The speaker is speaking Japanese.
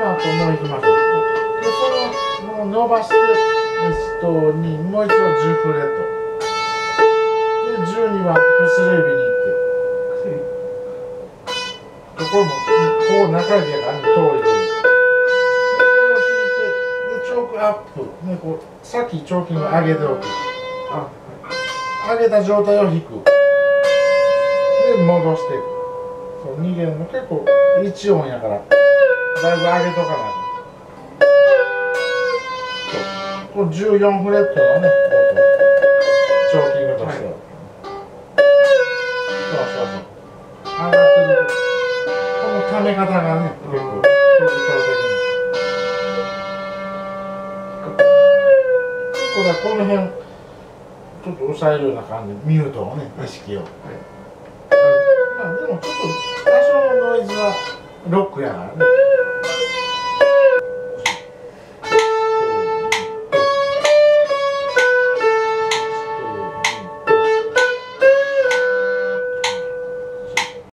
の後もう行きましょう。でそのもう伸ばしてにもう一度10フレットで12は薬指に行ってこれもこう中指やからね、遠いでこれを弾いてでチョークアップ、ね、こうさっきチョーキング上げておく、上げた状態を弾くで戻していく。そう逃げるの結構1音やからだいぶ上げとかないと。これ14フレットのね音チョーキングとしては、そう上がってるこのため方がね結構特徴的に結構だこの辺ちょっと押さえるような感じミュートをね意識を、まあでもちょっと多少のノイズはロックやからね。